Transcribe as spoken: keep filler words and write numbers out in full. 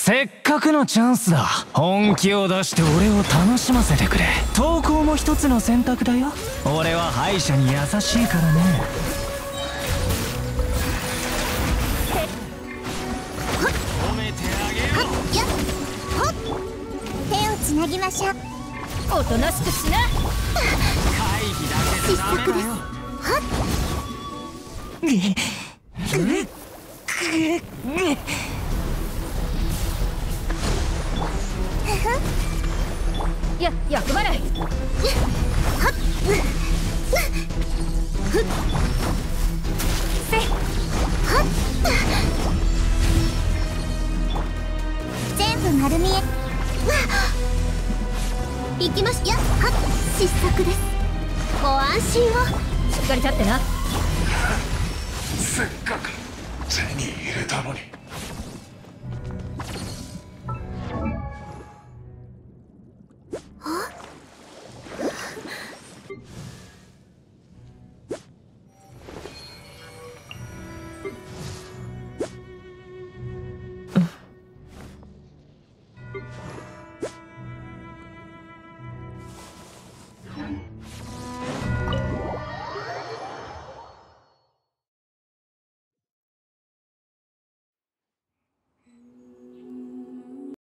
せっかくのチャンスだ。本気を出して俺を楽しませてくれ。投稿も一つの選択だよ。俺は敗者に優しいからね。褒めてあげよう。やっほっ、手をつなぎましょう。おとなしくしな。会議だけでダメだよ。はっぐぐぐぐや、厄払い。はっせはっ全部丸見え。行きましやはっ失策です。ご安心を。しっかり立ってな。 せっかく手に入れたのに。